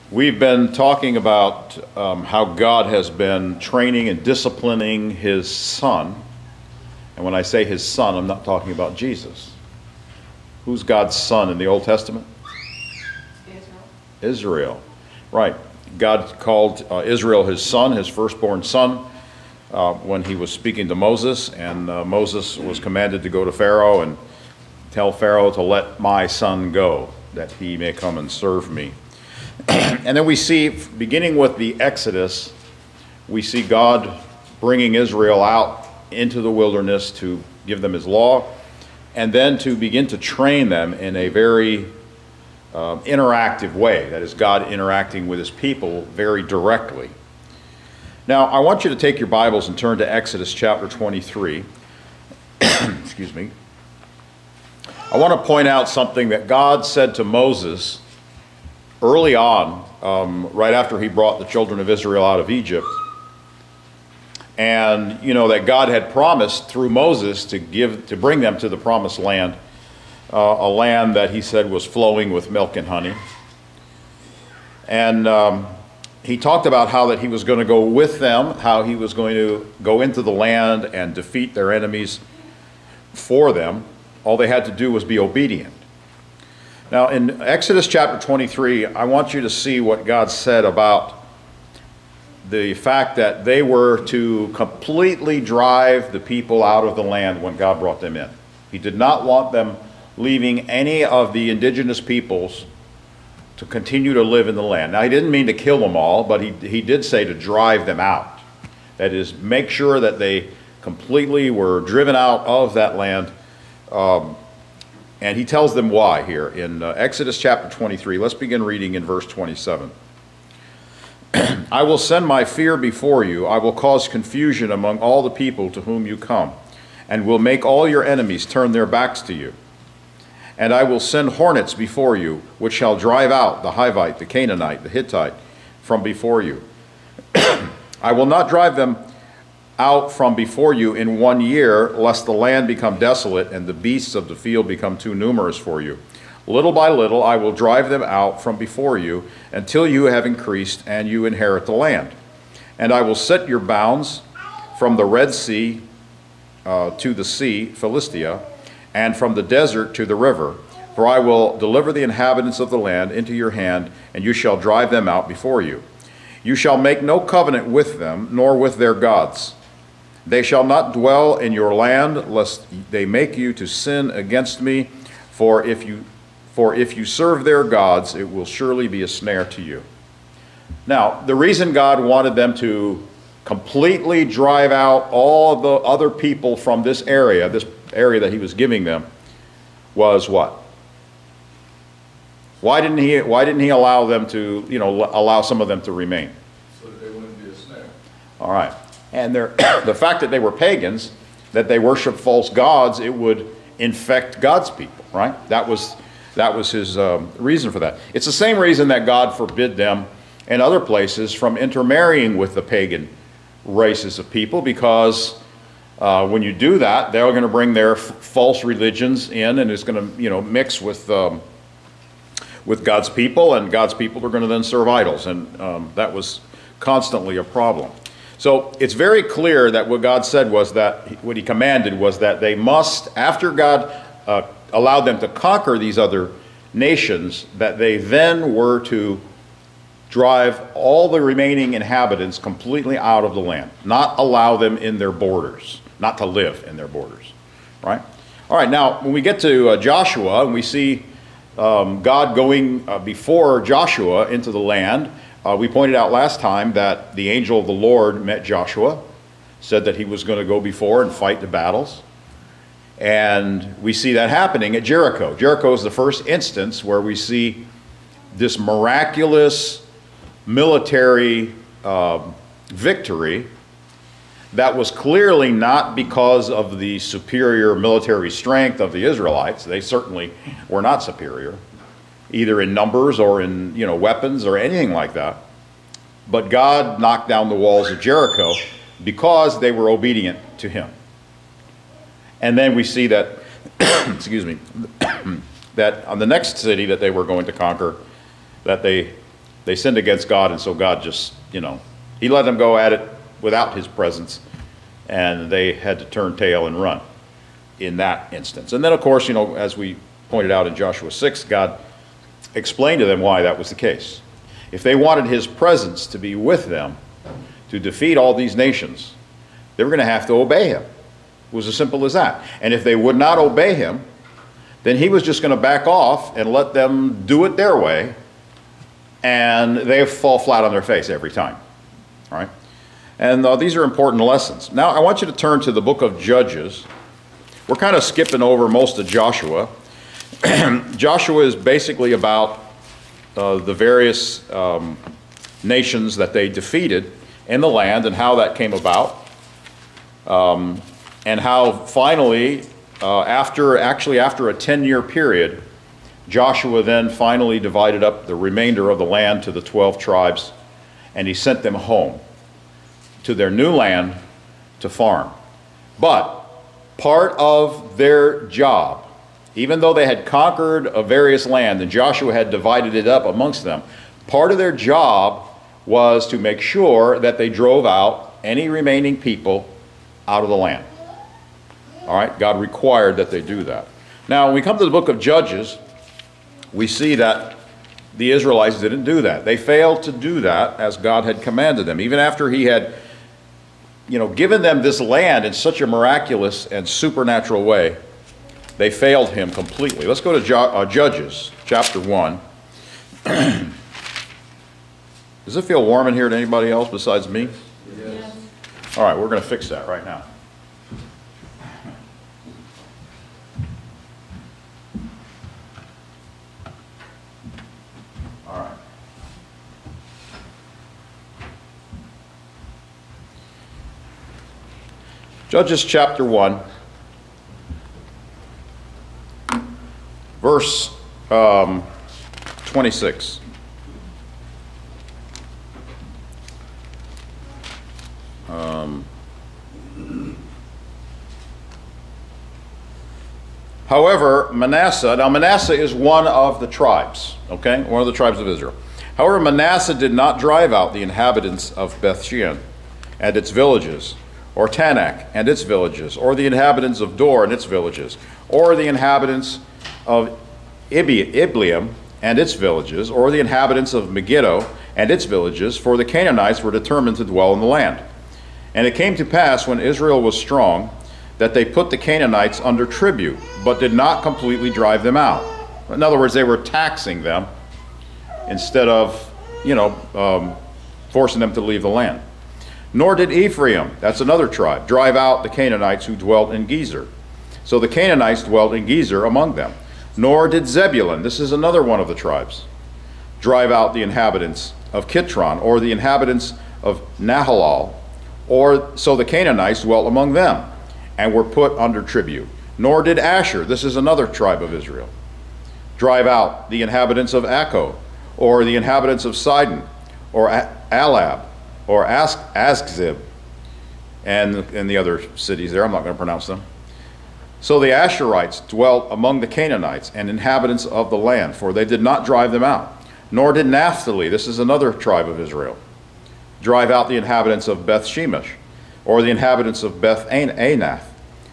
We've been talking about how God has been training and disciplining his son. And when I say his son, I'm not talking about Jesus. Who's God's son in the Old Testament? Israel. Right. God called Israel his son, his firstborn son, when he was speaking to Moses. And Moses was commanded to go to Pharaoh and tell Pharaoh to let my son go, that he may come and serve me. And then we see, beginning with the Exodus, we see God bringing Israel out into the wilderness to give them his law, and then to begin to train them in a very interactive way. That is, God interacting with his people very directly. Now, I want you to take your Bibles and turn to Exodus chapter 23. Excuse me. I want to point out something that God said to Moses early on, right after he brought the children of Israel out of Egypt. And you know that God had promised through Moses to bring them to the promised land, a land that he said was flowing with milk and honey. And he talked about how that he was going to go with them, how he was going to go into the land and defeat their enemies for them. All they had to do was be obedient. Now, in Exodus chapter 23, I want you to see what God said about the fact that they were to completely drive the people out of the land when God brought them in. He did not want them leaving any of the indigenous peoples to continue to live in the land. Now, he didn't mean to kill them all, but he did say to drive them out. That is, make sure that they completely were driven out of that land. And he tells them why here in Exodus chapter 23. Let's begin reading in verse 27. I will send my fear before you. I will cause confusion among all the people to whom you come, and will make all your enemies turn their backs to you. And I will send hornets before you, which shall drive out the Hivite, the Canaanite, the Hittite from before you. I will not drive them out from before you in 1 year, lest the land become desolate and the beasts of the field become too numerous for you. Little by little I will drive them out from before you until you have increased and you inherit the land. And I will set your bounds from the Red Sea to the sea, Philistia, and from the desert to the river. For I will deliver the inhabitants of the land into your hand, and you shall drive them out before you. You shall make no covenant with them, nor with their gods. They shall not dwell in your land, lest they make you to sin against me. For if you serve their gods, it will surely be a snare to you. Now, the reason God wanted them to completely drive out all of the other people from this area that he was giving them, was what? Why didn't he allow them to, allow some of them to remain? So that they wouldn't be a snare. All right. And the fact that they were pagans, that they worshiped false gods, it would infect God's people, right? That was his reason for that. It's the same reason that God forbid them in other places from intermarrying with the pagan races of people, because when you do that, they're going to bring their false religions in, and it's going to mix with God's people, and God's people are going to then serve idols, and that was constantly a problem. So it's very clear that what God said was that, what he commanded was that they must, after God allowed them to conquer these other nations, that they then were to drive all the remaining inhabitants completely out of the land, not allow them in their borders, not to live in their borders, right? All right, now when we get to Joshua, and we see God going before Joshua into the land, we pointed out last time that the angel of the Lord met Joshua, said that he was going to go before and fight the battles. And we see that happening at Jericho. Jericho is the first instance where we see this miraculous military victory that was clearly not because of the superior military strength of the Israelites. They certainly were not superior, either in numbers or in weapons or anything like that. But God knocked down the walls of Jericho because they were obedient to him. And then we see that, excuse me, that on the next city that they were going to conquer, that They sinned against God, and so God just, he let them go at it without his presence, and they had to turn tail and run in that instance. And then, of course, as we pointed out in Joshua 6, God explained to them why that was the case. If they wanted his presence to be with them, to defeat all these nations, they were going to have to obey him. It was as simple as that. And if they would not obey him, then he was just going to back off and let them do it their way, and they fall flat on their face every time. All right? And these are important lessons. Now, I want you to turn to the book of Judges. We're kind of skipping over most of Joshua. Joshua is basically about the various nations that they defeated in the land and how that came about. And how finally, after a 10-year period, Joshua then finally divided up the remainder of the land to the 12 tribes, and he sent them home to their new land to farm. But part of their job, even though they had conquered a various land and Joshua had divided it up amongst them, part of their job was to make sure that they drove out any remaining people out of the land. All right, God required that they do that. Now, when we come to the book of Judges, we see that the Israelites didn't do that. They failed to do that as God had commanded them. Even after he had, given them this land in such a miraculous and supernatural way, they failed him completely. Let's go to Judges chapter 1. Does it feel warm in here to anybody else besides me? Yes. All right, we're going to fix that right now. All right. Judges chapter 1, verse 26. However, Manasseh is one of the tribes, okay? One of the tribes of Israel. However, Manasseh did not drive out the inhabitants of Bethshean and its villages, or Tanakh and its villages, or the inhabitants of Dor and its villages, or the inhabitants of Ibleam and its villages, or the inhabitants of Megiddo and its villages, for the Canaanites were determined to dwell in the land. And it came to pass, when Israel was strong, that they put the Canaanites under tribute, but did not completely drive them out. In other words, they were taxing them instead of, forcing them to leave the land. Nor did Ephraim, that's another tribe, drive out the Canaanites who dwelt in Gezer. So the Canaanites dwelt in Gezer among them. Nor did Zebulun, this is another one of the tribes, drive out the inhabitants of Kitron, or the inhabitants of Nahalal, or so the Canaanites dwelt among them, and were put under tribute. Nor did Asher, this is another tribe of Israel, drive out the inhabitants of Akko, or the inhabitants of Sidon, or Alab, or Askzib, and the other cities there. I'm not going to pronounce them. So the Asherites dwelt among the Canaanites and inhabitants of the land, for they did not drive them out. Nor did Naphtali, this is another tribe of Israel, drive out the inhabitants of Beth Shemesh, or the inhabitants of Beth Anath.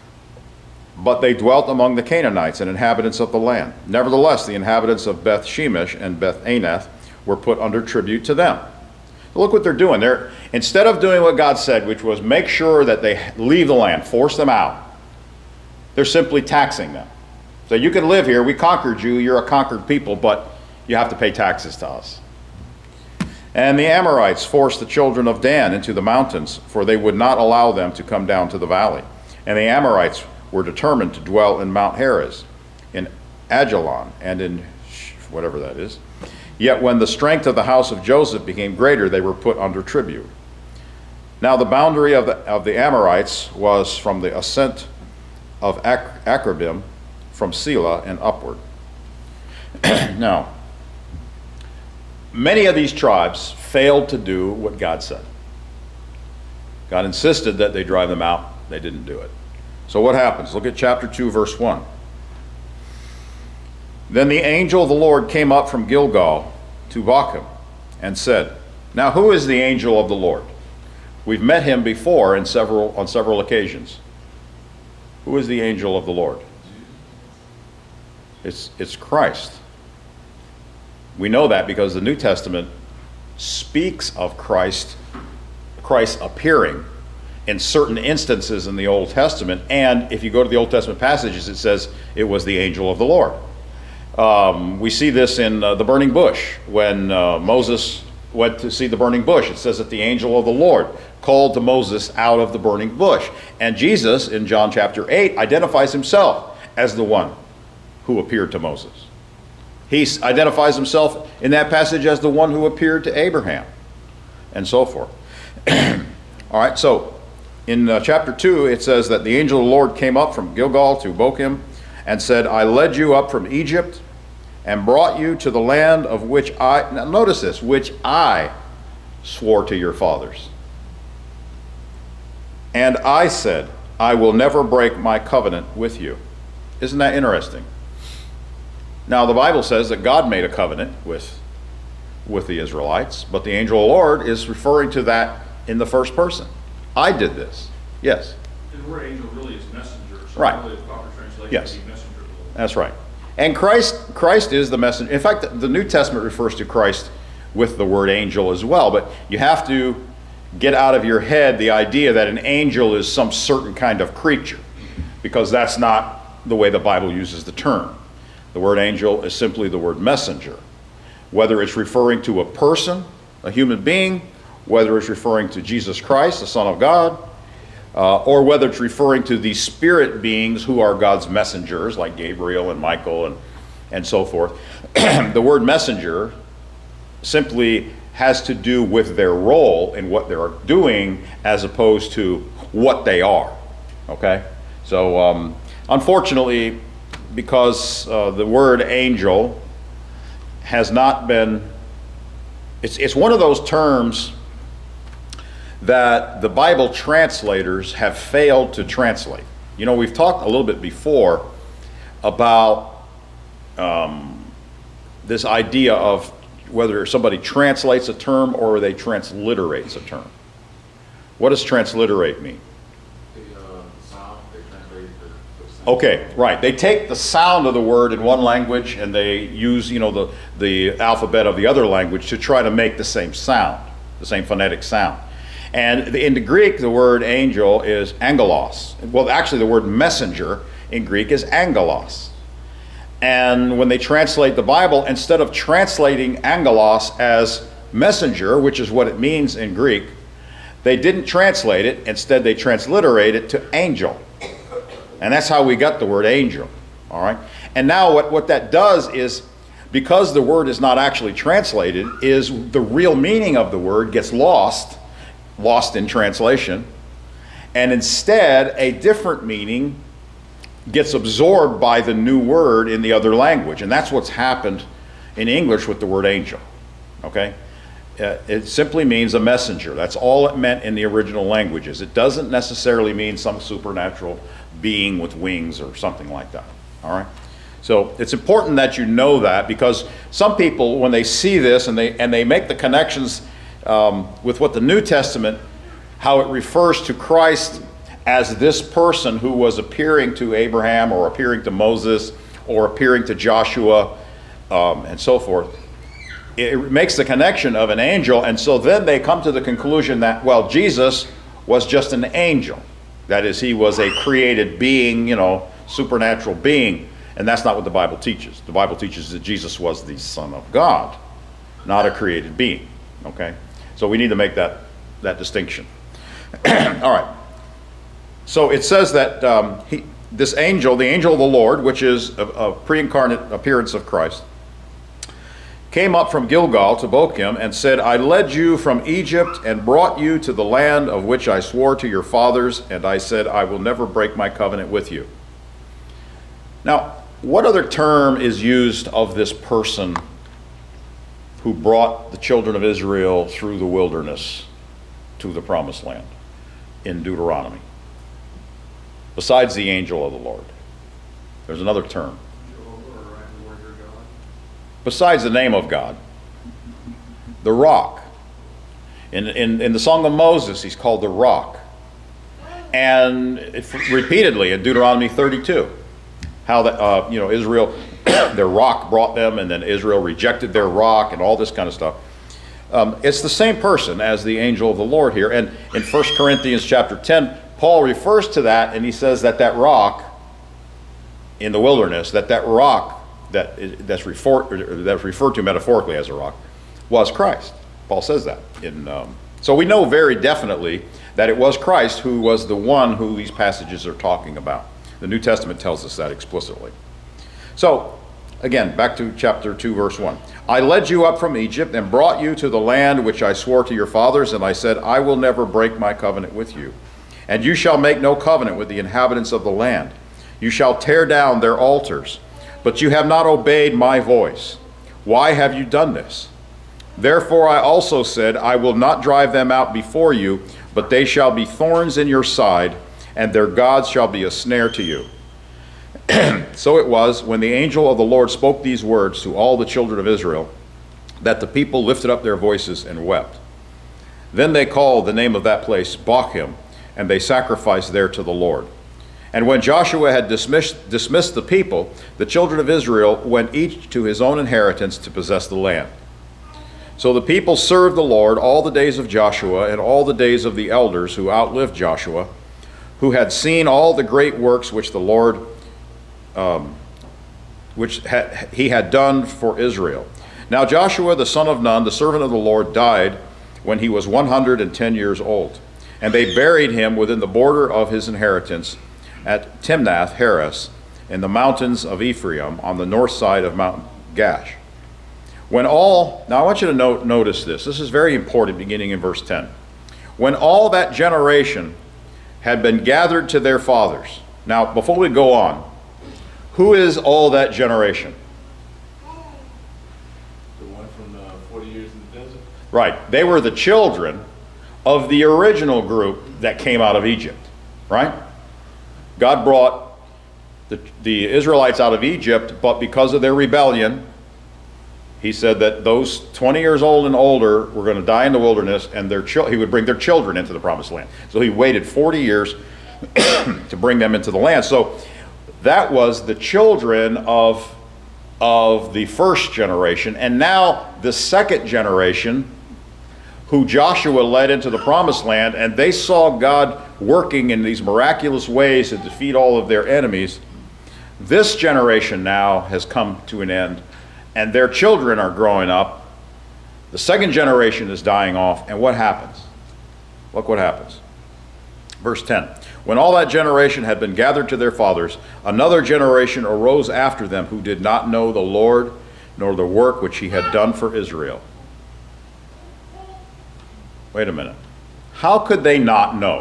But they dwelt among the Canaanites and inhabitants of the land. Nevertheless, the inhabitants of Beth Shemesh and Beth Anath were put under tribute to them. Look what they're doing. Instead of doing what God said, which was make sure that they leave the land, force them out, they're simply taxing them. So you can live here, we conquered you, you're a conquered people, but you have to pay taxes to us. And the Amorites forced the children of Dan into the mountains, for they would not allow them to come down to the valley. And the Amorites were determined to dwell in Mount Heres, in Ajalon, and in whatever that is. Yet when the strength of the house of Joseph became greater, they were put under tribute. Now the boundary of the Amorites was from the ascent of Akrabim, from Selah and upward. Now, many of these tribes failed to do what God said. God insisted that they drive them out. They didn't do it. So what happens? Look at chapter 2, verse 1. Then the angel of the Lord came up from Gilgal to Bochum, and said, "Now who is the angel of the Lord?" We've met him before on several occasions. Who is the angel of the Lord? It's Christ. We know that because the New Testament speaks of Christ appearing in certain instances in the Old Testament, and if you go to the Old Testament passages, it says it was the angel of the Lord. We see this in the burning bush. When Moses went to see the burning bush, it says that the angel of the Lord called to Moses out of the burning bush. And Jesus, in John chapter 8, identifies himself as the one who appeared to Moses. He identifies himself in that passage as the one who appeared to Abraham, and so forth. All right, so in chapter 2, it says that the angel of the Lord came up from Gilgal to Bochim and said, "I led you up from Egypt and brought you to the land of which now notice this, which I swore to your fathers. And I said, I will never break my covenant with you." Isn't that interesting? Now, the Bible says that God made a covenant with the Israelites, but the angel of the Lord is referring to that in the first person. I did this. Yes? The word angel really is messenger. So Right. really the proper translation Yes. would be messenger of the Lord. That's right. And Christ is the messenger. In fact, the New Testament refers to Christ with the word angel as well, but you have to get out of your head the idea that an angel is some certain kind of creature, because that's not the way the Bible uses the term. The word angel is simply the word messenger. Whether it's referring to a person, a human being, whether it's referring to Jesus Christ, the Son of God, or whether it's referring to the spirit beings who are God's messengers, like Gabriel and Michael and so forth. The word messenger simply has to do with their role in what they're doing as opposed to what they are. Okay? So, unfortunately, because the word angel has not been, it's one of those terms that the Bible translators have failed to translate. You know, we've talked a little bit before about this idea of whether somebody translates a term or they transliterates a term. What does transliterate mean? The sound, they translate the sound. Okay, right. They take the sound of the word in one language and they use, you know, the alphabet of the other language to try to make the same sound, the same phonetic sound. And in the Greek, the word angel is angelos. Well, actually, the word messenger in Greek is angelos. And when they translate the Bible, instead of translating angelos as messenger, which is what it means in Greek, they didn't translate it. Instead, they transliterate it to angel. And that's how we got the word angel. All right? And now what that does is, because the word is not actually translated, is the real meaning of the word gets lost in translation, and instead a different meaning gets absorbed by the new word in the other language. And that's what's happened in English with the word angel. Okay? It simply means a messenger. That's all it meant in the original languages. It doesn't necessarily mean some supernatural being with wings or something like that. All right? So it's important that you know that, because some people, when they see this and they make the connections with what the New Testament, how it refers to Christ as this person who was appearing to Abraham or appearing to Moses or appearing to Joshua and so forth, it makes the connection of an angel, and so then they come to the conclusion that, well, Jesus was just an angel. That is, he was a created being, you know, supernatural being, and that's not what the Bible teaches. The Bible teaches that Jesus was the Son of God, not a created being. Okay? So we need to make that distinction. All right. So it says that this angel, the angel of the Lord, which is a pre-incarnate appearance of Christ, came up from Gilgal to Bochim and said, I led you from Egypt and brought you to the land of which I swore to your fathers, and I said, I will never break my covenant with you. Now, what other term is used of this person who brought the children of Israel through the wilderness to the promised land in Deuteronomy, besides the angel of the Lord? There's another term. Jehovah, or I am the Lord your God. Besides the name of God, The rock. In the Song of Moses, he's called the rock. And repeatedly in Deuteronomy 32, how that Israel, their rock brought them, and then Israel rejected their rock, and all this kind of stuff. It's the same person as the angel of the Lord here. And in 1 Corinthians chapter 10, Paul refers to that, and he says that that rock in the wilderness, that rock that's referred to metaphorically as a rock, was Christ. Paul says that. So we know very definitely that it was Christ who was the one who these passages are talking about. The New Testament tells us that explicitly. So, again, back to chapter 2, verse 1. I led you up from Egypt and brought you to the land which I swore to your fathers, and I said, I will never break my covenant with you. And you shall make no covenant with the inhabitants of the land. You shall tear down their altars, but you have not obeyed my voice. Why have you done this? Therefore I also said, I will not drive them out before you, but they shall be thorns in your side, and their gods shall be a snare to you. So it was, when the angel of the Lord spoke these words to all the children of Israel, that the people lifted up their voices and wept. Then they called the name of that place Bochim, and they sacrificed there to the Lord. And when Joshua had dismissed the people, the children of Israel went each to his own inheritance to possess the land. So the people served the Lord all the days of Joshua and all the days of the elders who outlived Joshua, who had seen all the great works which the Lord, he had done for Israel. Now Joshua the son of Nun, the servant of the Lord, died when he was 110 years old. And they buried him within the border of his inheritance at Timnath-Heres in the mountains of Ephraim on the north side of Mount Gash. Now I want you to notice this. This is very important, beginning in verse 10. When all that generation had been gathered to their fathers. Now, before we go on, who is all that generation? The one from 40 years in the desert? Right. They were the children of the original group that came out of Egypt. Right? God brought the Israelites out of Egypt, but because of their rebellion, he said that those 20 years old and older were going to die in the wilderness, and he would bring their children into the promised land. So he waited 40 years to bring them into the land. So that was the children of the first generation. And now the second generation, who Joshua led into the promised land, and they saw God working in these miraculous ways to defeat all of their enemies. This generation now has come to an end, and their children are growing up. The second generation is dying off, and what happens? Look what happens. Verse 10. When all that generation had been gathered to their fathers, another generation arose after them who did not know the Lord, nor the work which he had done for Israel. Wait a minute. How could they not know?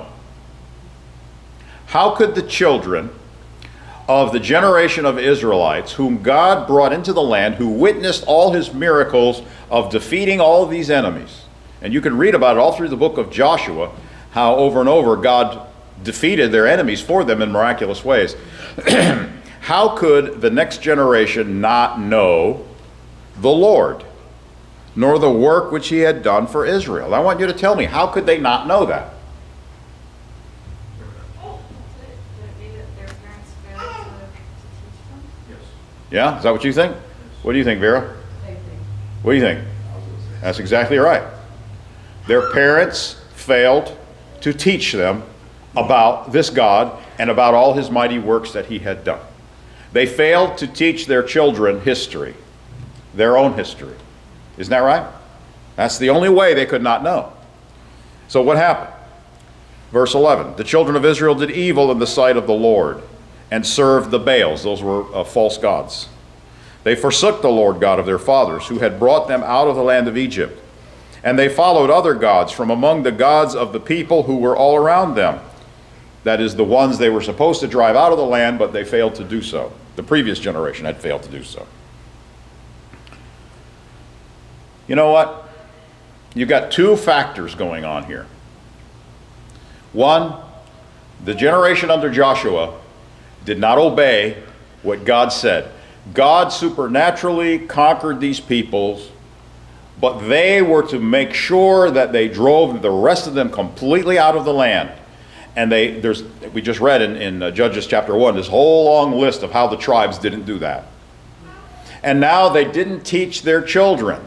How could the children of the generation of Israelites, whom God brought into the land, who witnessed all his miracles of defeating all of these enemies, and you can read about it all through the book of Joshua, how over and over God defeated their enemies for them in miraculous ways. How could the next generation not know the Lord, nor the work which he had done for Israel? I want you to tell me, how could they not know that? Yeah? Is that what you think? What do you think, Vera? What do you think? That's exactly right. Their parents failed to teach them about this God and about all his mighty works that he had done. They failed to teach their children history, their own history. Isn't that right? That's the only way they could not know. So what happened? Verse 11, the children of Israel did evil in the sight of the Lord and served the Baals. Those were false gods. They forsook the Lord God of their fathers, who had brought them out of the land of Egypt. And they followed other gods from among the gods of the people who were all around them. That is, the ones they were supposed to drive out of the land, but they failed to do so. The previous generation had failed to do so. You know what? You've got two factors going on here. One, the generation under Joshua did not obey what God said. God supernaturally conquered these peoples but they were to make sure that they drove the rest of them completely out of the land. And we just read in Judges chapter 1, this whole long list of how the tribes didn't do that. And now they didn't teach their children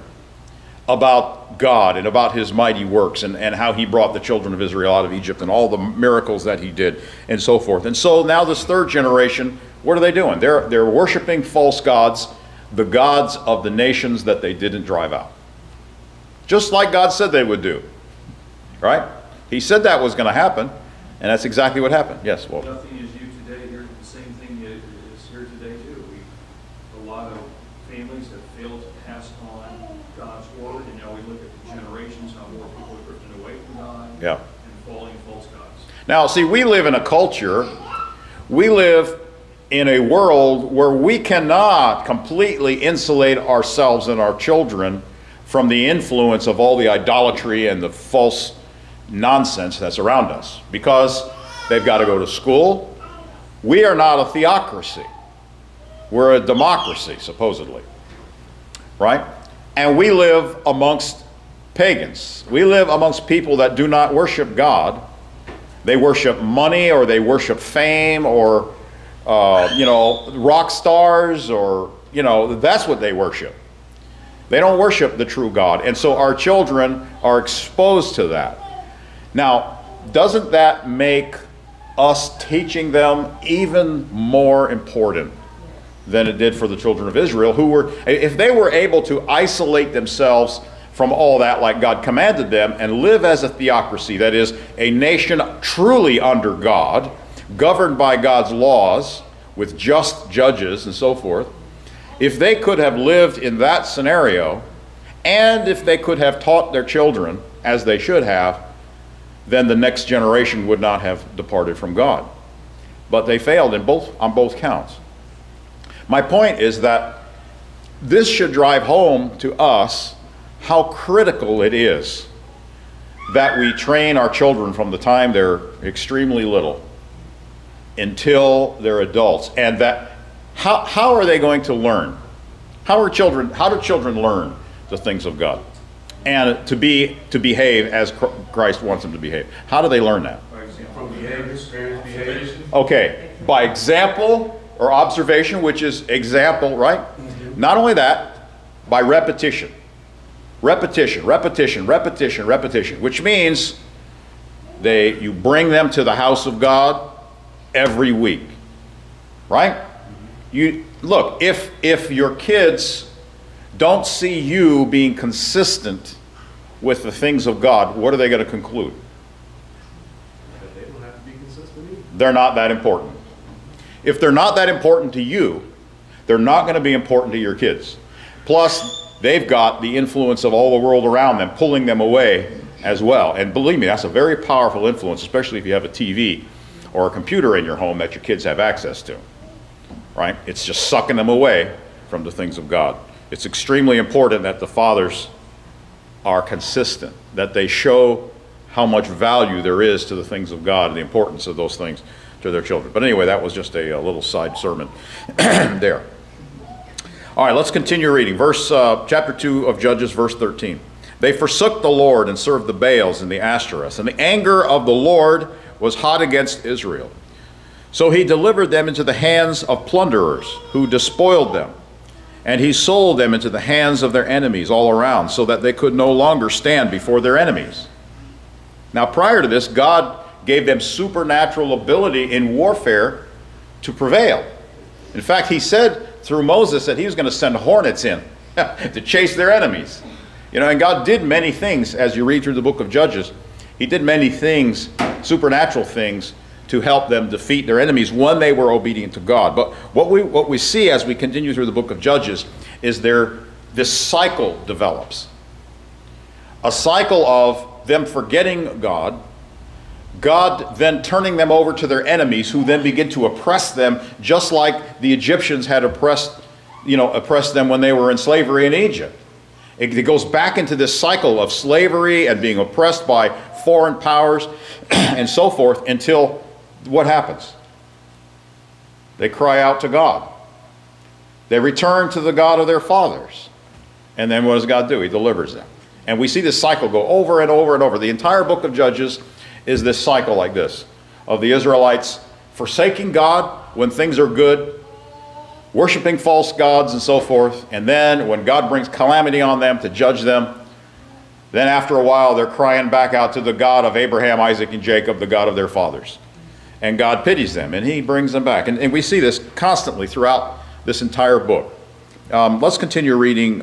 about God and about his mighty works and how he brought the children of Israel out of Egypt and all the miracles that he did and so forth. And so now this third generation, what are they doing? They're worshiping false gods, the gods of the nations that they didn't drive out. Just like God said they would do. Right? He said that was going to happen, and that's exactly what happened. Yes, Walter. Nothing is new today. Here, the same thing is here today too. A lot of families have failed to pass on God's word, and now we look at the generations, how more people are drifting away from God and following false gods. Now, see, we live in a culture, we live in a world where we cannot completely insulate ourselves and our children from the influence of all the idolatry and the false nonsense that's around us, because they've got to go to school. We are not a theocracy. We're a democracy, supposedly. Right? And we live amongst pagans. We live amongst people that do not worship God. They worship money, or they worship fame, or rock stars, or that's what they worship. They don't worship the true God. And so our children are exposed to that. Now, doesn't that make us teaching them even more important than it did for the children of Israel, who were, if they were able to isolate themselves from all that like God commanded them and live as a theocracy, that is, a nation truly under God, governed by God's laws, with just judges and so forth, if they could have lived in that scenario, and if they could have taught their children as they should have, then the next generation would not have departed from God. But they failed on both counts. My point is that this should drive home to us how critical it is that we train our children from the time they're extremely little until they're adults, and that how are they going to learn? How do children learn the things of God and to behave as Christ wants them to behave? How do they learn that? By example, behavior. Okay, by example or observation, which is example, right? Mm-hmm. Not only that, by repetition. Repetition, which means you bring them to the house of God every week, right? Look, if your kids don't see you being consistent with the things of God, what are they going to conclude? That they don't have to be consistent either. They're not that important. If they're not that important to you, they're not going to be important to your kids. Plus, they've got the influence of all the world around them pulling them away as well. And believe me, that's a very powerful influence, especially if you have a TV or a computer in your home that your kids have access to. Right? It's just sucking them away from the things of God. It's extremely important that the fathers are consistent, that they show how much value there is to the things of God and the importance of those things to their children. But anyway, that was just a little side sermon there. All right, let's continue reading. Chapter 2 of Judges, verse 13. They forsook the Lord and served the Baals and the Ashtoreths, and the anger of the Lord was hot against Israel. So he delivered them into the hands of plunderers, who despoiled them. And he sold them into the hands of their enemies all around, so that they could no longer stand before their enemies. Now, prior to this, God gave them supernatural ability in warfare to prevail. In fact, he said through Moses that he was going to send hornets in to chase their enemies. And God did many things, as you read through the book of Judges. He did many things, supernatural things, to help them defeat their enemies when they were obedient to God. But what we see as we continue through the book of Judges is this cycle develops. A cycle of them forgetting God, God then turning them over to their enemies, who then begin to oppress them, just like the Egyptians had oppressed them when they were in slavery in Egypt. It goes back into this cycle of slavery and being oppressed by foreign powers and so forth, until what happens? They cry out to God. They return to the God of their fathers. And then what does God do? He delivers them. And we see this cycle go over and over and over. The entire book of Judges is this cycle like this, of the Israelites forsaking God when things are good, worshiping false gods and so forth, and then when God brings calamity on them to judge them, then after a while they're crying back out to the God of Abraham, Isaac, and Jacob, the God of their fathers. And God pities them, and he brings them back. And we see this constantly throughout this entire book. Let's continue reading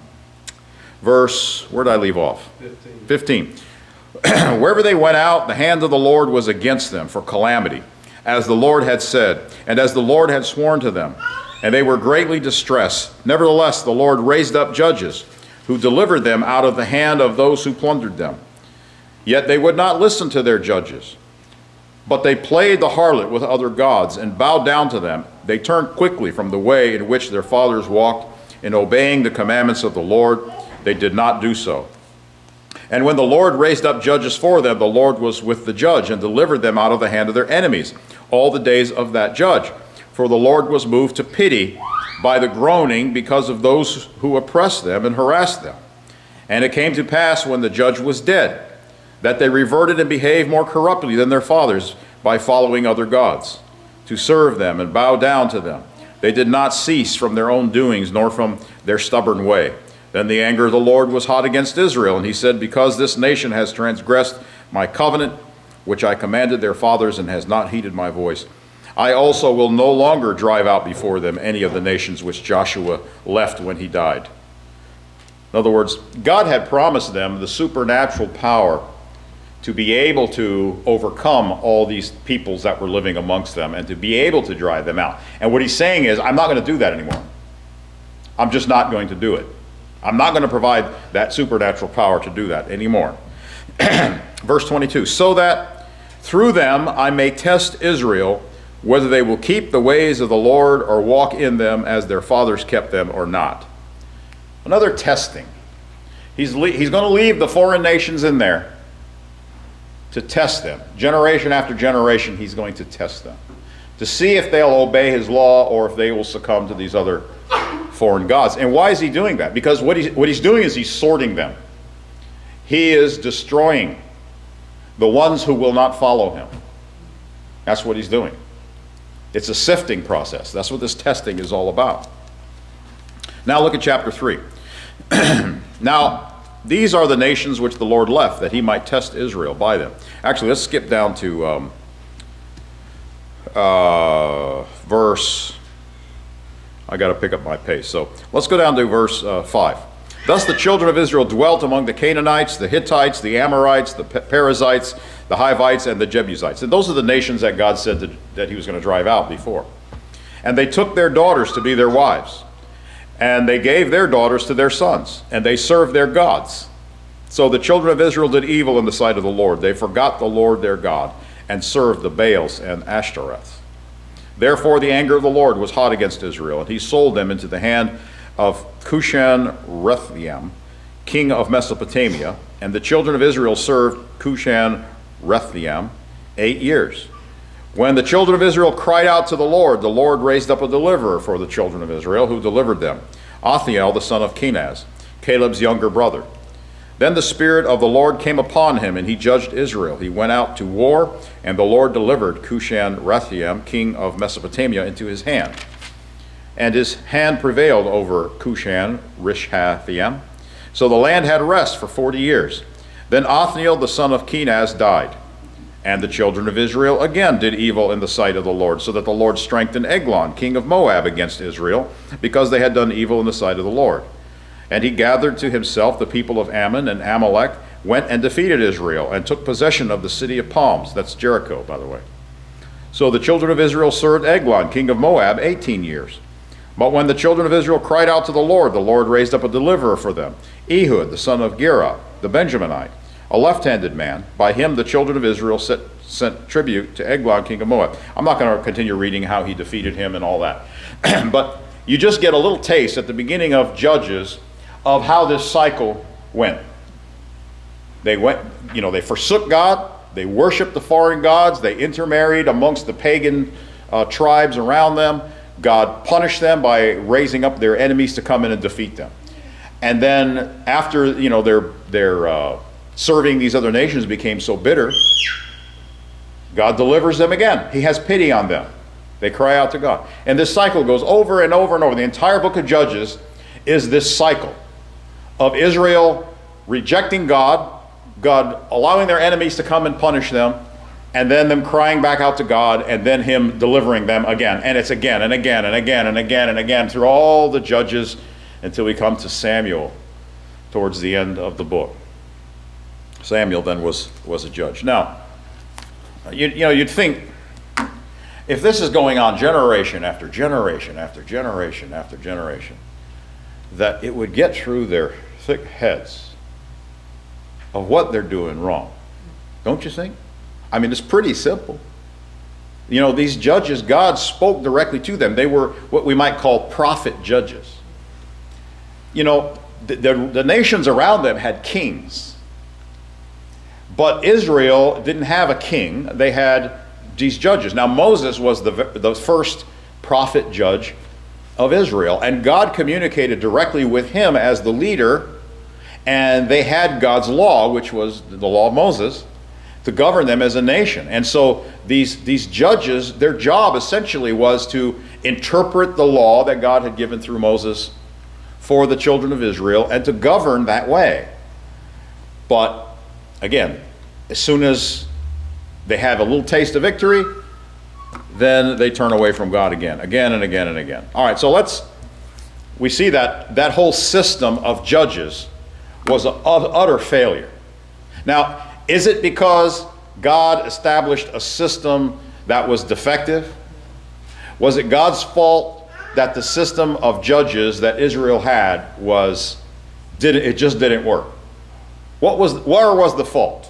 verse, where did I leave off? 15. Wherever they went out, the hand of the Lord was against them for calamity, as the Lord had said, and as the Lord had sworn to them. And they were greatly distressed. Nevertheless, the Lord raised up judges, who delivered them out of the hand of those who plundered them. Yet they would not listen to their judges, but they played the harlot with other gods and bowed down to them. They turned quickly from the way in which their fathers walked, in obeying the commandments of the Lord. They did not do so. And when the Lord raised up judges for them, the Lord was with the judge and delivered them out of the hand of their enemies all the days of that judge. For the Lord was moved to pity by the groaning because of those who oppressed them and harassed them. And it came to pass when the judge was dead, that they reverted and behaved more corruptly than their fathers by following other gods, to serve them and bow down to them. They did not cease from their own doings, nor from their stubborn way. Then the anger of the Lord was hot against Israel, and he said, because this nation has transgressed my covenant, which I commanded their fathers, and has not heeded my voice, I also will no longer drive out before them any of the nations which Joshua left when he died. In other words, God had promised them the supernatural power to be able to overcome all these peoples that were living amongst them and to be able to drive them out. And what he's saying is, I'm not going to do that anymore. I'm just not going to do it. I'm not going to provide that supernatural power to do that anymore. Verse 22, so that through them I may test Israel, whether they will keep the ways of the Lord or walk in them as their fathers kept them or not. Another testing. He's going to leave the foreign nations in there to test them. Generation after generation, he's going to test them, to see if they'll obey his law or if they will succumb to these other foreign gods. And why is he doing that? Because what he's doing is he's sorting them. He is destroying the ones who will not follow him. That's what he's doing. It's a sifting process. That's what this testing is all about. Now look at chapter 3. Now, these are the nations which the Lord left, that he might test Israel by them. Actually, let's skip down to verse, I got to pick up my pace. So let's go down to verse 5. Thus the children of Israel dwelt among the Canaanites, the Hittites, the Amorites, the Perizzites, the Hivites, and the Jebusites. And those are the nations that God said that he was going to drive out before. And they took their daughters to be their wives. And they gave their daughters to their sons, and they served their gods. So the children of Israel did evil in the sight of the Lord. They forgot the Lord their God, and served the Baals and Ashtoreth. Therefore the anger of the Lord was hot against Israel, and he sold them into the hand of Cushan-Rethaim, king of Mesopotamia. And the children of Israel served Cushan-Rethaim 8 years. When the children of Israel cried out to the Lord raised up a deliverer for the children of Israel, who delivered them, Othniel the son of Kenaz, Caleb's younger brother. Then the Spirit of the Lord came upon him, and he judged Israel. He went out to war, and the Lord delivered Cushan-Rethaim, king of Mesopotamia, into his hand. And his hand prevailed over Cushan-Rishathaim. So the land had rest for 40 years. Then Othniel the son of Kenaz died. And the children of Israel again did evil in the sight of the Lord, so that the Lord strengthened Eglon, king of Moab, against Israel, because they had done evil in the sight of the Lord. And he gathered to himself the people of Ammon, and Amalek went and defeated Israel, and took possession of the city of palms. That's Jericho, by the way. So the children of Israel served Eglon, king of Moab, 18 years. But when the children of Israel cried out to the Lord raised up a deliverer for them, Ehud, the son of Gera, the Benjaminite, a left-handed man. By him the children of Israel sent tribute to Eglon, king of Moab. I'm not going to continue reading how he defeated him and all that. But you just get a little taste at the beginning of Judges of how this cycle went. They forsook God, they worshiped the foreign gods, they intermarried amongst the pagan tribes around them. God punished them by raising up their enemies to come in and defeat them. And then after, you know, their serving these other nations became so bitter, God delivers them again. He has pity on them. They cry out to God. And this cycle goes over and over and over. The entire book of Judges is this cycle of Israel rejecting God, God allowing their enemies to come and punish them, and then them crying back out to God, and then him delivering them again. And it's again and again and again and again and again through all the judges until we come to Samuel towards the end of the book. Samuel then was a judge. Now, you know, you'd think if this is going on generation after generation after generation after generation, that it would get through their thick heads of what they're doing wrong. Don't you think? I mean, it's pretty simple. You know, these judges, God spoke directly to them. They were what we might call prophet judges. You know, the nations around them had kings. But Israel didn't have a king. They had these judges. Now, Moses was the first prophet judge of Israel. And God communicated directly with him as the leader. And they had God's law, which was the law of Moses, to govern them as a nation. And so these judges, their job essentially was to interpret the law that God had given through Moses for the children of Israel and to govern that way. But again, as soon as they have a little taste of victory, then they turn away from God again and again and again. All right, so we see that whole system of judges was an utter failure. Now, is it because God established a system that was defective? Was it God's fault that the system of judges that Israel had it just didn't work? Where was the fault?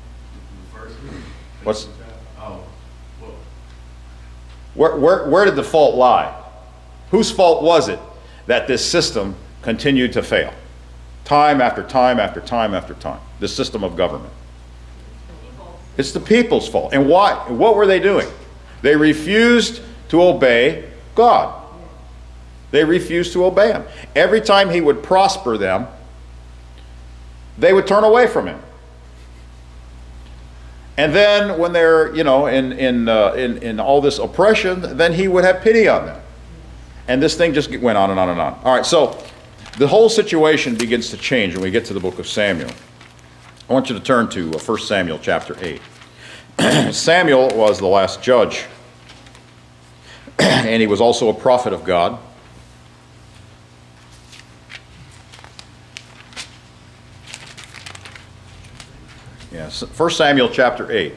Where did the fault lie? Whose fault was it that this system continued to fail? Time after time after time after time. The system of government. It's the people's fault. And why? What were they doing? They refused to obey God. They refused to obey him. Every time he would prosper them, they would turn away from him. And then when they're, you know, in all this oppression, then he would have pity on them. And this thing just went on and on and on. All right, so the whole situation begins to change when we get to the book of Samuel. I want you to turn to 1 Samuel chapter 8. Samuel was the last judge, and he was also a prophet of God. Yes, 1 Samuel chapter 8.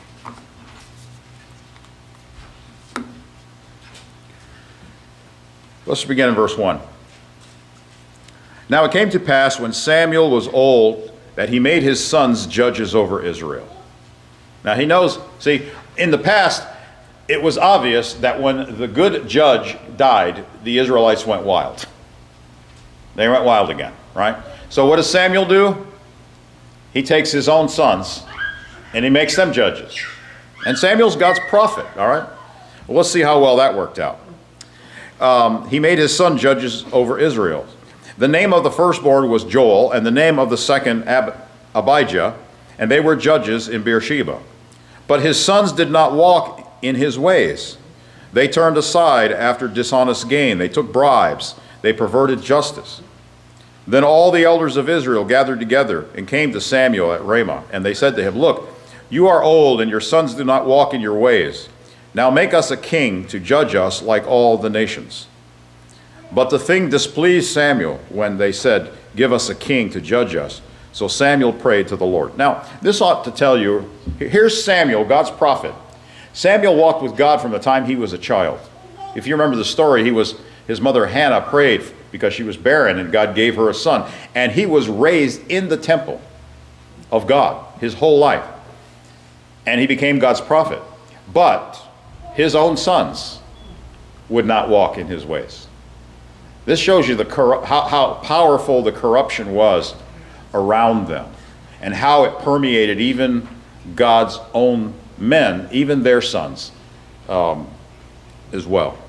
Let's begin in verse 1. Now it came to pass when Samuel was old that he made his sons judges over Israel. Now he knows, see, in the past, it was obvious that when the good judge died, the Israelites went wild. They went wild again, right? So what does Samuel do? He takes his own sons and he makes them judges. And Samuel's God's prophet, all right? Well, let's see how well that worked out. He made his son judges over Israel. The name of the firstborn was Joel, and the name of the second Abijah, and they were judges in Beersheba. But his sons did not walk in his ways. They turned aside after dishonest gain. They took bribes. They perverted justice. Then all the elders of Israel gathered together and came to Samuel at Ramah, and they said to him, "Look, you are old, and your sons do not walk in your ways. Now make us a king to judge us like all the nations." But the thing displeased Samuel when they said, "Give us a king to judge us." So Samuel prayed to the Lord. Now, this ought to tell you, here's Samuel, God's prophet. Samuel walked with God from the time he was a child. If you remember the story, his mother Hannah prayed because she was barren, and God gave her a son. And he was raised in the temple of God his whole life. And he became God's prophet. But his own sons would not walk in his ways. This shows you how powerful the corruption was around them, and how it permeated even God's own men, even their sons as well.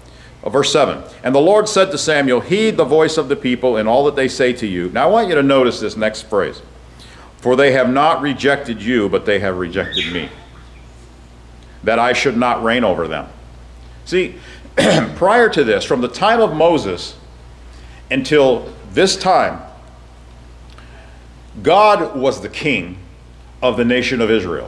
Verse 7, and the Lord said to Samuel, heed the voice of the people in all that they say to you. Now I want you to notice this next phrase. For they have not rejected you, but they have rejected me, that I should not reign over them. See, prior to this, from the time of Moses until this time, God was the king of the nation of Israel.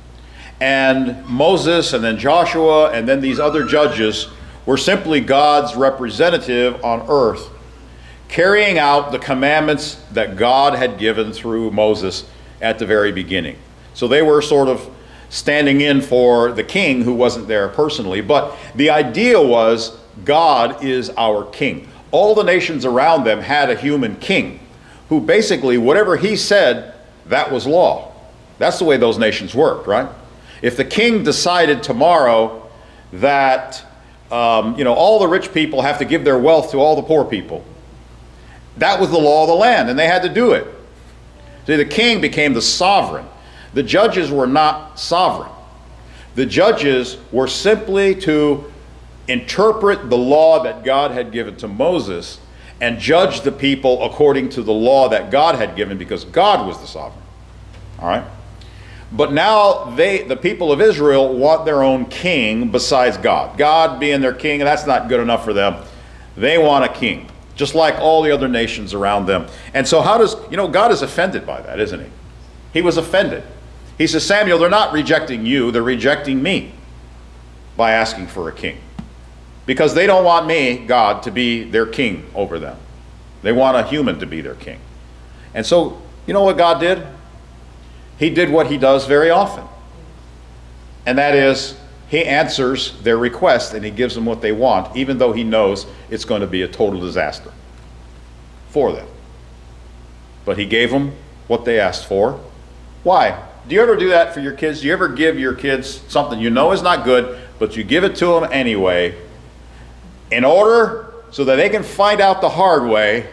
And Moses and then Joshua and then these other judges were simply God's representative on earth, carrying out the commandments that God had given through Moses at the very beginning. So they were sort of standing in for the king who wasn't there personally. But the idea was God is our king. All the nations around them had a human king who basically, whatever he said, that was law. That's the way those nations worked, right? If the king decided tomorrow that all the rich people have to give their wealth to all the poor people, that was the law of the land, and they had to do it. See, the king became the sovereign. The judges were not sovereign. The judges were simply to interpret the law that God had given to Moses and judge the people according to the law that God had given, because God was the sovereign. All right? But now the people of Israel want their own king besides God. God being their king, and that's not good enough for them. They want a king, just like all the other nations around them. And so God is offended by that, isn't he? He was offended. He says, Samuel, they're not rejecting you, they're rejecting me by asking for a king. Because they don't want me, God, to be their king over them. They want a human to be their king. And so, you know what God did? He did what he does very often. And that is, he answers their request and he gives them what they want, even though he knows it's going to be a total disaster for them. But he gave them what they asked for. Why? Do you ever do that for your kids? Do you ever give your kids something you know is not good, but you give it to them anyway, in order so that they can find out the hard way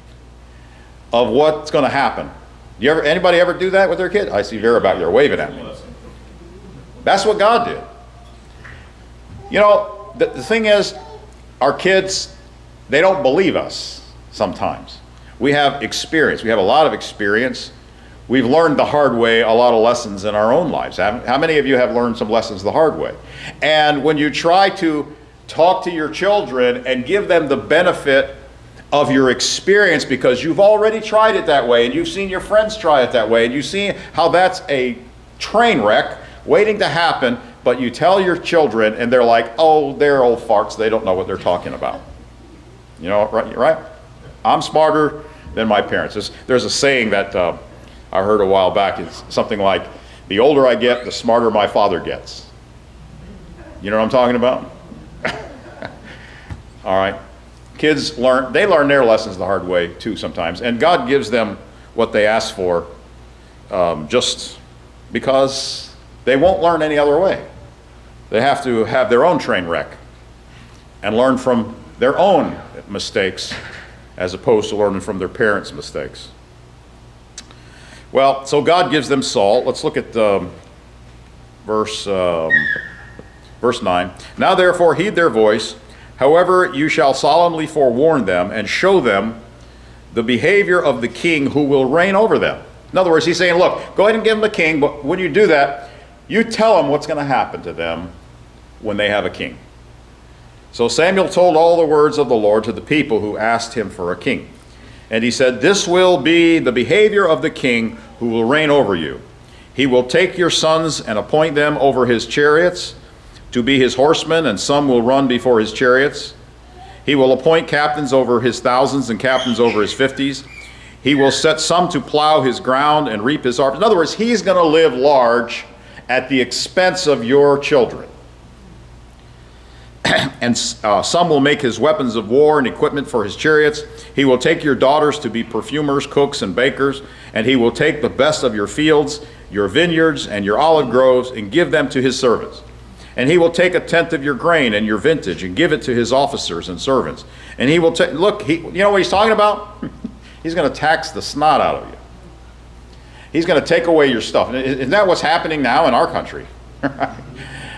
of what's going to happen? Anybody ever do that with their kid? I see Vera back there waving at me. That's what God did. You know, the thing is, our kids, they don't believe us sometimes. We have experience. We have a lot of experience. We've learned the hard way a lot of lessons in our own lives. How many of you have learned some lessons the hard way? And when you try to talk to your children and give them the benefit of your experience, because you've already tried it that way and you've seen your friends try it that way and you've seen how that's a train wreck waiting to happen, but you tell your children and they're like, oh, they're old farts, they don't know what they're talking about. You know, right? I'm smarter than my parents. There's a saying that I heard a while back. It's something like, the older I get, the smarter my father gets. You know what I'm talking about? All right. Kids learn their lessons the hard way too sometimes, and God gives them what they ask for just because they won't learn any other way. They have to have their own train wreck and learn from their own mistakes as opposed to learning from their parents' mistakes. Well, so God gives them Saul. Let's look at verse 9. Now therefore heed their voice. However, you shall solemnly forewarn them and show them the behavior of the king who will reign over them. In other words, he's saying, look, go ahead and give them a king, but when you do that, you tell them what's going to happen to them when they have a king. So Samuel told all the words of the Lord to the people who asked him for a king. And he said, this will be the behavior of the king who will reign over you. He will take your sons and appoint them over his chariots to be his horsemen, and some will run before his chariots. He will appoint captains over his thousands and captains over his 50s. He will set some to plow his ground and reap his harvest. In other words, he's going to live large at the expense of your children. And some will make his weapons of war and equipment for his chariots. He will take your daughters to be perfumers, cooks, and bakers, and he will take the best of your fields, your vineyards, and your olive groves, and give them to his servants. And he will take a tenth of your grain and your vintage and give it to his officers and servants. And he will take, look, you know what he's talking about? He's going to tax the snot out of you. He's going to take away your stuff. Isn't that what's happening now in our country?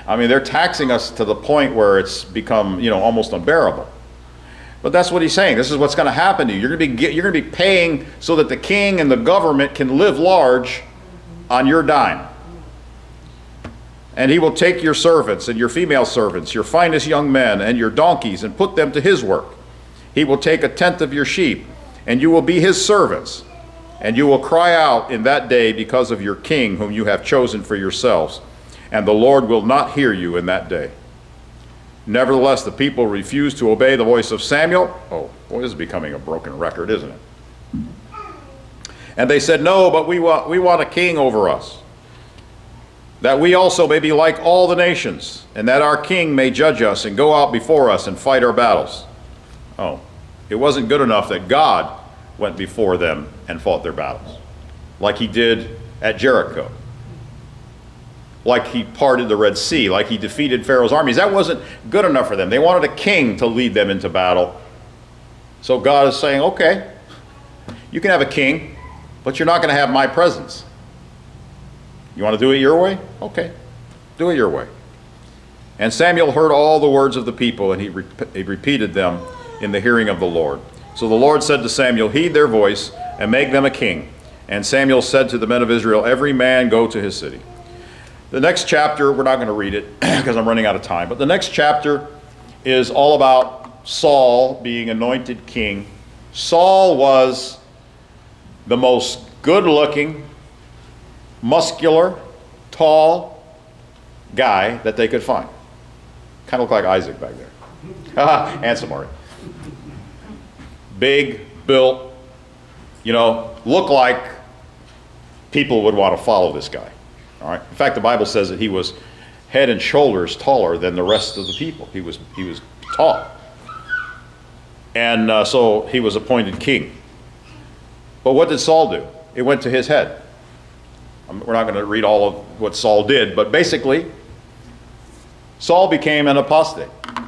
I mean, they're taxing us to the point where it's become, you know, almost unbearable. But that's what he's saying. This is what's going to happen to you. You're going to be paying so that the king and the government can live large on your dime. And he will take your servants and your female servants, your finest young men and your donkeys, and put them to his work. He will take a tenth of your sheep, and you will be his servants. And you will cry out in that day because of your king whom you have chosen for yourselves. And the Lord will not hear you in that day. Nevertheless, the people refused to obey the voice of Samuel. Oh, boy, this is becoming a broken record, isn't it? And they said, no, but we want a king over us, that we also may be like all the nations, and that our king may judge us and go out before us and fight our battles. Oh, it wasn't good enough that God went before them and fought their battles, like he did at Jericho, like he parted the Red Sea, like he defeated Pharaoh's armies. That wasn't good enough for them. They wanted a king to lead them into battle. So God is saying, okay, you can have a king, but you're not going to have my presence. You want to do it your way? Okay, do it your way. And Samuel heard all the words of the people, and he repeated them in the hearing of the Lord. So the Lord said to Samuel, heed their voice and make them a king. And Samuel said to the men of Israel, every man go to his city. The next chapter, we're not going to read it because I'm running out of time, but the next chapter is all about Saul being anointed king. Saul was the most good-looking, muscular, tall guy that they could find. Kind of looked like Isaac back there. Handsome, Marty. Big, built, you know, looked like people would want to follow this guy. All right. In fact, the Bible says that he was head and shoulders taller than the rest of the people. He was tall. And so he was appointed king. But what did Saul do? It went to his head. We're not going to read all of what Saul did, but basically, Saul became an apostate.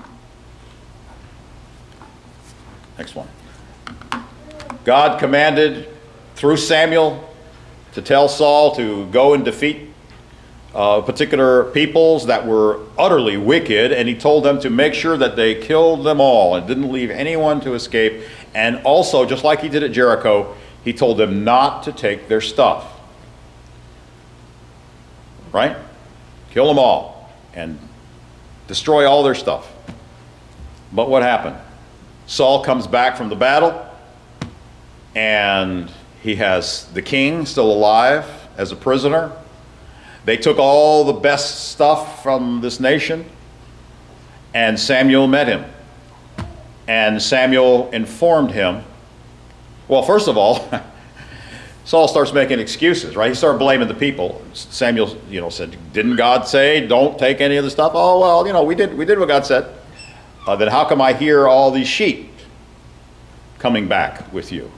Next one. God commanded through Samuel to tell Saul to go and defeat particular peoples that were utterly wicked, and he told them to make sure that they killed them all and didn't leave anyone to escape. And also, just like he did at Jericho, he told them not to take their stuff. Right? Kill them all and destroy all their stuff. But what happened? Saul comes back from the battle, and he has the king still alive as a prisoner. They took all the best stuff from this nation, and Samuel met him. And Samuel informed him. Well, first of all, Saul starts making excuses, right? He started blaming the people. Samuel, you know, said, didn't God say don't take any of the stuff? Oh, well, you know, we did what God said. Then how come I hear all these sheep coming back with you?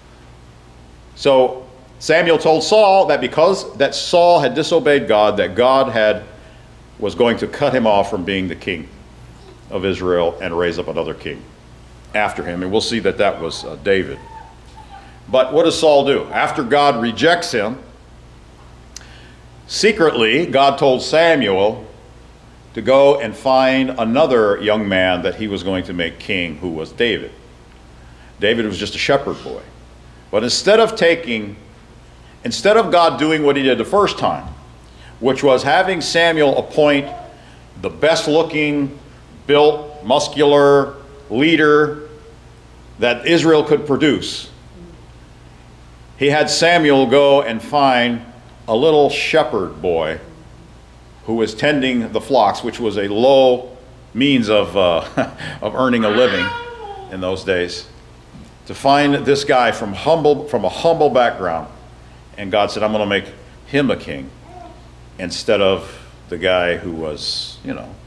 So Samuel told Saul that because that Saul had disobeyed God, that God was going to cut him off from being the king of Israel and raise up another king after him. And we'll see that that was David. But what does Saul do? After God rejects him, secretly, God told Samuel to go and find another young man that he was going to make king, who was David. David was just a shepherd boy. But instead of God doing what he did the first time, which was having Samuel appoint the best looking, built, muscular leader that Israel could produce, he had Samuel go and find a little shepherd boy who was tending the flocks, which was a low means of earning a living in those days. To find this guy from a humble background, and God said, I'm going to make him a king instead of the guy who was, you know,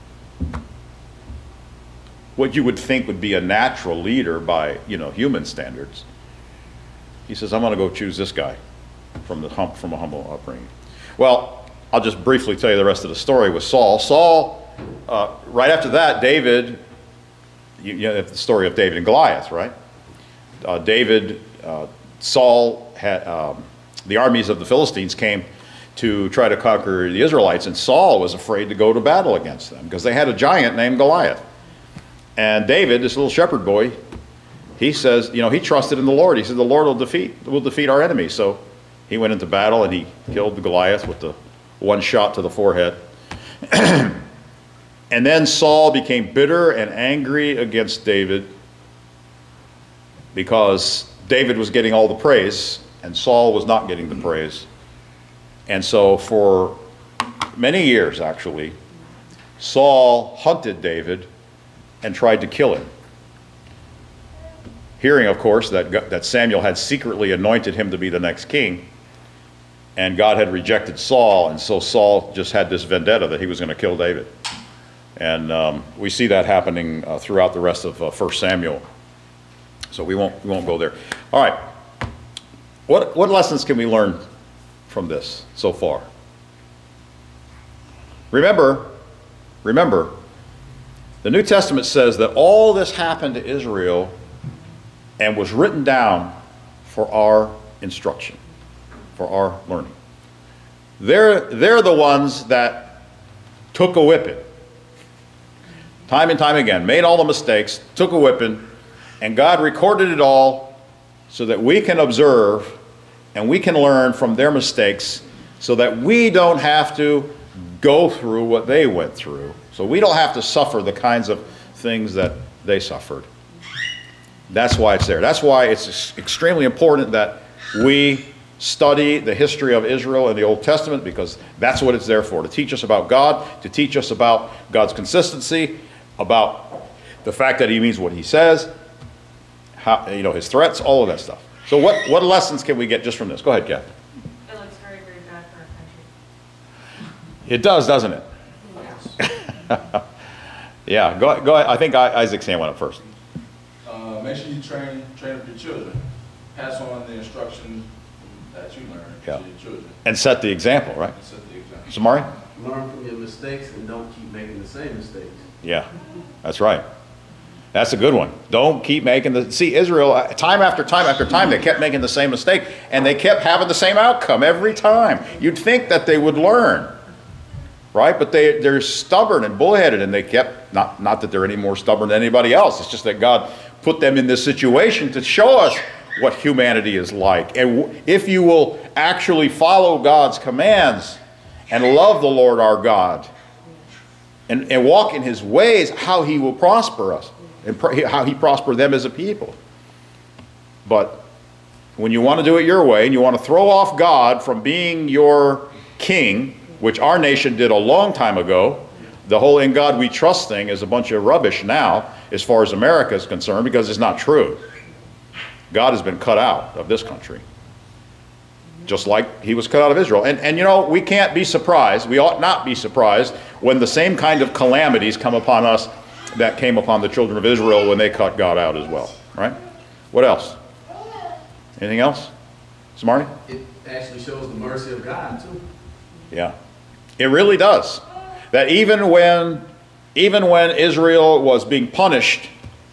what you would think would be a natural leader by, you know, human standards. He says, I'm going to go choose this guy from a humble upbringing. Well, I'll just briefly tell you the rest of the story with Saul. Saul, right after that, David, you know the story of David and Goliath, right? Saul had, the armies of the Philistines came to try to conquer the Israelites, and Saul was afraid to go to battle against them because they had a giant named Goliath. And David, this little shepherd boy, he says, you know, he trusted in the Lord. He said, the Lord will defeat our enemies. So he went into battle and he killed the Goliath with the one shot to the forehead. And then Saul became bitter and angry against David because David was getting all the praise and Saul was not getting the praise. And so for many years, actually, Saul hunted David and tried to kill him. Hearing, of course, that Samuel had secretly anointed him to be the next king, and God had rejected Saul, and so Saul just had this vendetta that he was going to kill David. And we see that happening throughout the rest of 1 Samuel. So we won't go there. All right. What lessons can we learn from this so far? Remember, the New Testament says that all this happened to Israel and was written down for our instruction, for our learning. They're the ones that took a whipping. Time and time again, made all the mistakes, took a whipping, and God recorded it all so that we can observe and we can learn from their mistakes so that we don't have to go through what they went through. So we don't have to suffer the kinds of things that they suffered. That's why it's there. That's why it's extremely important that we study the history of Israel in the Old Testament, because that's what it's there for, to teach us about God, to teach us about God's consistency, about the fact that he means what he says, how, you know, his threats, all of that stuff. So what lessons can we get just from this? Go ahead, Kathy. It looks very, very bad for our country. It does, doesn't it? Yes. Yeah, go ahead. I think Isaac's hand went up first. Make sure you train up your children. Pass on the instruction that you learned to your children. And set the example, right? And set the example. Samari? Learn from your mistakes and don't keep making the same mistakes. Yeah, that's right. That's a good one. Don't keep making the... See, Israel, time after time after time, they kept making the same mistake, and they kept having the same outcome every time. You'd think that they would learn, right? But they're stubborn and bullheaded, and they kept... Not that they're any more stubborn than anybody else. It's just that God put them in this situation to show us what humanity is like. And if you will actually follow God's commands and love the Lord our God and walk in his ways, how he will prosper us and how he prospered them as a people. But when you want to do it your way and you want to throw off God from being your king, which our nation did a long time ago, the whole "in God we trust" thing is a bunch of rubbish now as far as America is concerned, because it's not true. God has been cut out of this country, just like he was cut out of Israel. And you know, we can't be surprised, we ought not be surprised, when the same kind of calamities come upon us that came upon the children of Israel when they cut God out as well. Right? What else? Anything else? Smarty? It actually shows the mercy of God too. Yeah. It really does. That even when Israel was being punished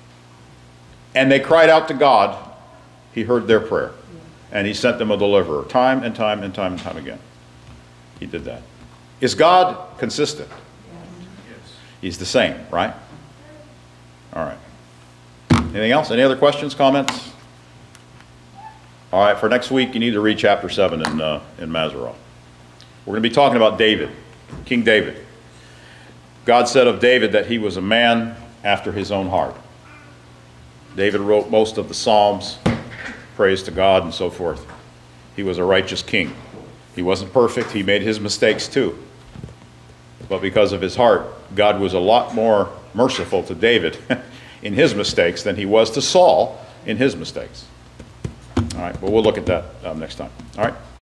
and they cried out to God, he heard their prayer. And he sent them a deliverer time and time and time and time again. He did that. Is God consistent? Yes. He's the same, right? All right. Anything else? Any other questions, comments? All right, for next week, you need to read chapter 7 in Mazarah. We're going to be talking about David, King David. God said of David that he was a man after his own heart. David wrote most of the Psalms, praise to God and so forth. He was a righteous king. He wasn't perfect. He made his mistakes too. But because of his heart, God was a lot more merciful to David in his mistakes than he was to Saul in his mistakes. All right, but we'll look at that next time. All right.